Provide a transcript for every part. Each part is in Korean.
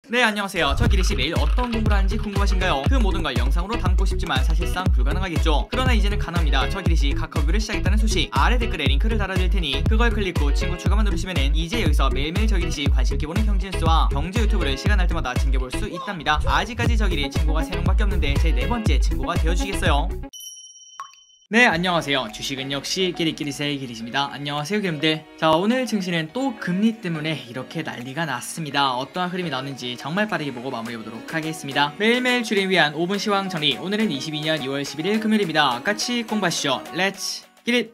네, 안녕하세요. 저 기리씨 내일 어떤 공부를 하는지 궁금하신가요? 그 모든 걸 영상으로 담고 싶지만 사실상 불가능하겠죠. 그러나 이제는 가능합니다. 저 기리씨 카카오뷰를 시작했다는 소식 아래 댓글에 링크를 달아드릴 테니 그걸 클릭 후 친구 추가만 누르시면은 이제 여기서 매일매일 저 기리씨 관심 있게 보는 경제 뉴스와 경제 유튜브를 시간 날 때마다 챙겨볼 수 있답니다. 아직까지 저 기리 친구가 3명밖에 없는데 제 4번째 친구가 되어주시겠어요? 네, 안녕하세요. 주식은 역시 끼리끼리세의 기리십니다. 안녕하세요, 기름들. 자, 오늘 증시는 또 금리 때문에 이렇게 난리가 났습니다. 어떠한 흐름이 나오는지 정말 빠르게 보고 마무리해보도록 하겠습니다. 매일매일 주를 위한 5분 시황 정리. 오늘은 22년 2월 11일 금요일입니다. 같이 공부하시죠. 렛츠 기릿!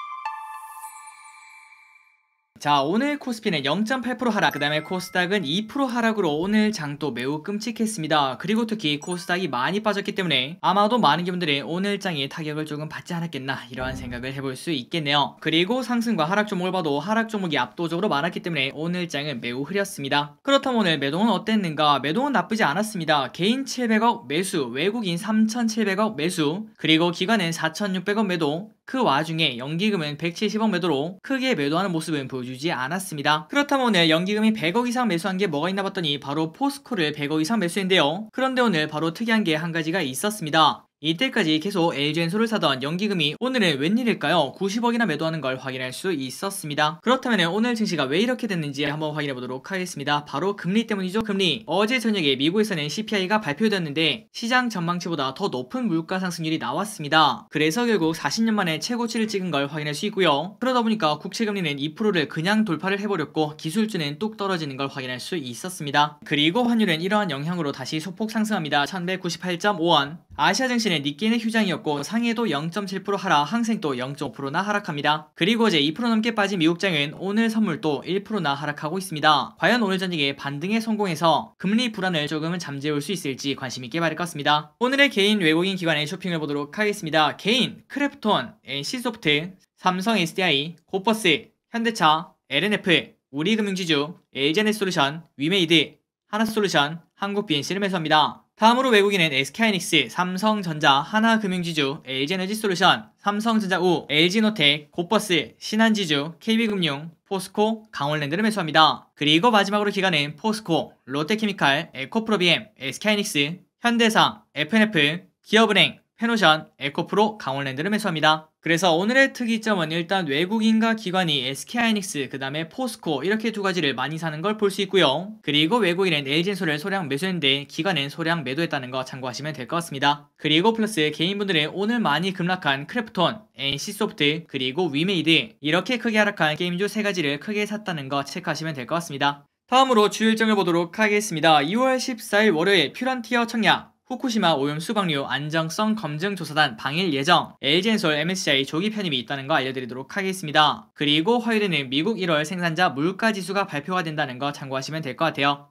자, 오늘 코스피는 0.8% 하락, 그 다음에 코스닥은 2% 하락으로 오늘 장도 매우 끔찍했습니다. 그리고 특히 코스닥이 많이 빠졌기 때문에 아마도 많은 분들이 오늘 장에 타격을 조금 받지 않았겠나 이러한 생각을 해볼 수 있겠네요. 그리고 상승과 하락 종목을 봐도 하락 종목이 압도적으로 많았기 때문에 오늘 장은 매우 흐렸습니다. 그렇다면 오늘 매동은 어땠는가? 매동은 나쁘지 않았습니다. 개인 700억 매수, 외국인 3,700억 매수, 그리고 기관은 4,600억 매도, 그 와중에 연기금은 170억 매도로 크게 매도하는 모습은 보여주지 않았습니다. 그렇다면 오늘 연기금이 100억 이상 매수한 게 뭐가 있나 봤더니 바로 포스코를 100억 이상 매수했는데요. 그런데 오늘 바로 특이한 게 한 가지가 있었습니다. 이때까지 계속 LG엔솔을 사던 연기금이 오늘은 웬일일까요? 90억이나 매도하는 걸 확인할 수 있었습니다. 그렇다면 오늘 증시가 왜 이렇게 됐는지 한번 확인해 보도록 하겠습니다. 바로 금리 때문이죠. 금리. 어제 저녁에 미국에서는 CPI가 발표되었는데 시장 전망치보다 더 높은 물가 상승률이 나왔습니다. 그래서 결국 40년 만에 최고치를 찍은 걸 확인할 수 있고요. 그러다 보니까 국채금리는 2%를 그냥 돌파를 해버렸고 기술주는 뚝 떨어지는 걸 확인할 수 있었습니다. 그리고 환율은 이러한 영향으로 다시 소폭 상승합니다. 1198.5원. 아시아 증시는 니케이는 휴장이었고 상해도 0.7% 하락, 항생도 0.5%나 하락합니다. 그리고 어제 2% 넘게 빠진 미국장은 오늘 선물도 1%나 하락하고 있습니다. 과연 오늘 저녁에 반등에 성공해서 금리 불안을 조금은 잠재울 수 있을지 관심 있게 봐야 할 것 같습니다. 오늘의 개인 외국인 기관의 쇼핑을 보도록 하겠습니다. 개인, 크래프톤, NC소프트, 삼성 SDI, 고퍼스, 현대차, LNF, 우리금융지주, LG에너지솔루션, 위메이드, 하나솔루션, 한국BNC를 매수합니다. 다음으로 외국인은 SK하이닉스, 삼성전자, 하나금융지주, LG에너지솔루션, 삼성전자우, LG노텍, 고퍼스, 신한지주, KB금융, 포스코, 강원랜드를 매수합니다. 그리고 마지막으로 기관은 포스코, 롯데케미칼, 에코프로비엠, SK하이닉스, 현대상, FNF, 기업은행, 페노션, 에코프로, 강원랜드를 매수합니다. 그래서 오늘의 특이점은 일단 외국인과 기관이 SK하이닉스, 그 다음에 포스코 이렇게 두 가지를 많이 사는 걸 볼 수 있고요. 그리고 외국인은 LG엔솔을 소량 매수했는데 기관은 소량 매도했다는 거 참고하시면 될 것 같습니다. 그리고 플러스 개인분들은 오늘 많이 급락한 크래프톤, NC소프트, 그리고 위메이드 이렇게 크게 하락한 게임주 3가지를 크게 샀다는 거 체크하시면 될 것 같습니다. 다음으로 주요 일정을 보도록 하겠습니다. 2월 14일 월요일 퓨런티어 청약, 후쿠시마 오염 수방류 안정성 검증 조사단 방일 예정, LG엔솔 MSCI 조기 편입이 있다는 거 알려드리도록 하겠습니다. 그리고 화요일에는 미국 1월 생산자 물가지수가 발표가 된다는 거 참고하시면 될 것 같아요.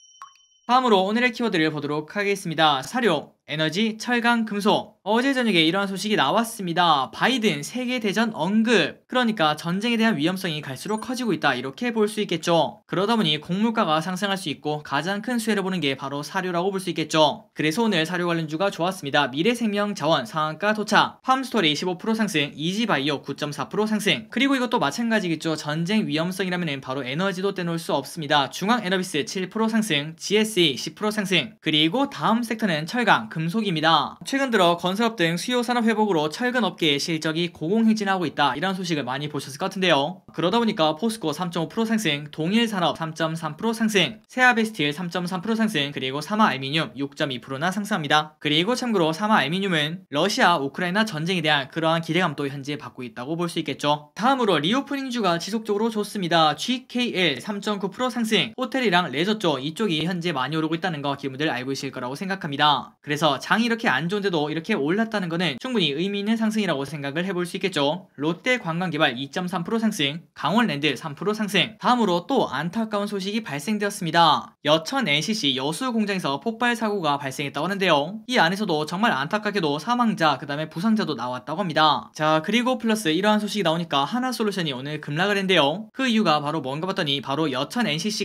다음으로 오늘의 키워드를 보도록 하겠습니다. 사료, 에너지, 철강, 금속. 어제 저녁에 이러한 소식이 나왔습니다. 바이든 세계대전 언급. 그러니까 전쟁에 대한 위험성이 갈수록 커지고 있다 이렇게 볼 수 있겠죠. 그러다 보니 곡물가가 상승할 수 있고 가장 큰 수혜를 보는 게 바로 사료라고 볼 수 있겠죠. 그래서 오늘 사료 관련주가 좋았습니다. 미래생명자원 상한가 도착, 팜스토리 15% 상승, 이지바이오 9.4% 상승. 그리고 이것도 마찬가지겠죠. 전쟁 위험성이라면 바로 에너지도 떼놓을 수 없습니다. 중앙에너비스 7% 상승, GSE 10% 상승. 그리고 다음 섹터는 철강, 금속입니다. 최근 들어 건설업 등 수요 산업 회복으로 철근 업계의 실적이 고공행진하고 있다 이런 소식을 많이 보셨을 것 같은데요. 그러다 보니까 포스코 3.5% 상승, 동일산업 3.3% 상승, 세아베스틸 3.3% 상승, 그리고 사마알미늄 6.2%나 상승합니다. 그리고 참고로 사마알미늄은 러시아 우크라이나 전쟁에 대한 그러한 기대감도 현재 받고 있다고 볼 수 있겠죠. 다음으로 리오프닝주가 지속적으로 좋습니다. GKL 3.9% 상승, 호텔이랑 레저 쪽 이쪽이 현재 많이 오르고 있다는 거 기분들 알고 계실 거라고 생각합니다. 그래서 장이 이렇게 안 좋은데도 이렇게 올랐다는 거는 충분히 의미 있는 상승이라고 생각을 해볼 수 있겠죠. 롯데 관광개발 2.3% 상승, 강원랜드 3% 상승. 다음으로 또 안타까운 소식이 발생되었습니다. 여천 NCC 여수 공장에서 폭발 사고가 발생했다고 하는데요. 이 안에서도 정말 안타깝게도 사망자, 그 다음에 부상자도 나왔다고 합니다. 자, 그리고 플러스 이러한 소식이 나오니까 하나솔루션이 오늘 급락을 했는데요. 그 이유가 바로 뭔가 봤더니 바로 여천 NCC가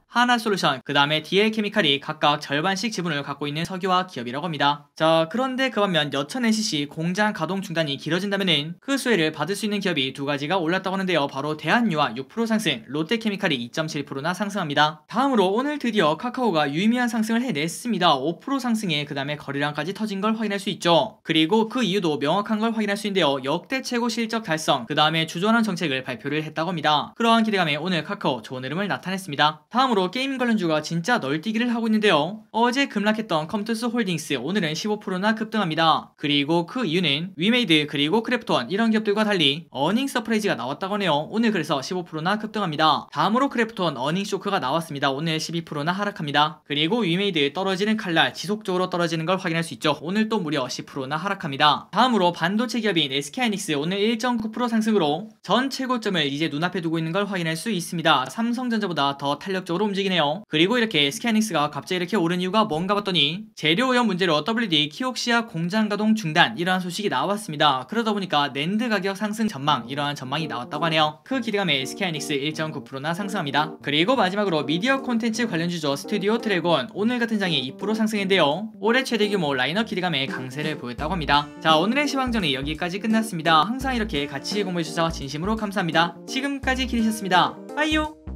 하나솔루션, 그 다음에 DL케미칼이 각각 절반씩 지분을 갖고 있는 석유화 기업이라고 합니다. 자, 그런데 그 반면 여천 NCC 공장 가동 중단이 길어진다면은 그 수혜를 받을 수 있는 기업이 두 가지가 올랐다고 하는데요. 바로 대한유화 6% 상승, 롯데케미칼이 2.7%나 상승합니다. 다음으로 오늘 드디어 카카오가 유의미한 상승을 해냈습니다. 5% 상승에 그 다음에 거래량까지 터진 걸 확인할 수 있죠. 그리고 그 이유도 명확한 걸 확인할 수 있는데요. 역대 최고 실적 달성, 그 다음에 주저하는 정책을 발표를 했다고 합니다. 그러한 기대감에 오늘 카카오 좋은 흐름을 나타냈습니다. 다음으로 게임 관련주가 진짜 널뛰기를 하고 있는데요. 어제 급락했던 컴투스 홀딩스 오늘은 15%나 급등합니다. 그리고 그 이유는 위메이드 그리고 크래프톤 이런 기업들과 달리 어닝 서프라이즈가 나왔다고 하네요. 오늘 그래서 15%나 급등합니다. 다음으로 크래프톤 어닝 쇼크가 나왔습니다. 오늘 12%나 하락합니다. 그리고 위메이드 떨어지는 칼날 지속적으로 떨어지는 걸 확인할 수 있죠. 오늘 또 무려 10%나 하락합니다. 다음으로 반도체 기업인 SK하이닉스 오늘 1.9% 상승으로 전 최고점을 이제 눈앞에 두고 있는 걸 확인할 수 있습니다. 삼성전자보다 더 탄력적으로 움직이네요. 그리고 이렇게 SK하이닉스가 갑자기 이렇게 오른 이유가 뭔가 봤더니 재료 오염 문제로 WD 키옥시아 공장 가동 중단 이러한 소식이 나왔습니다. 그러다 보니까 낸드 가격 상승 전망 이러한 전망이 나왔다고 하네요. 그 기대감에 SK하이닉스 1.9%나 상승합니다. 그리고 마지막으로 미디어 콘텐츠 관련주죠. 스튜디오 드래곤 오늘 같은 장이 2% 상승했는데요. 올해 최대 규모 라인업 기대감에 강세를 보였다고 합니다. 자, 오늘의 시황전이 여기까지 끝났습니다. 항상 이렇게 같이 공부해주셔서 진심으로 감사합니다. 지금까지 기리셨습니다. 빠이요.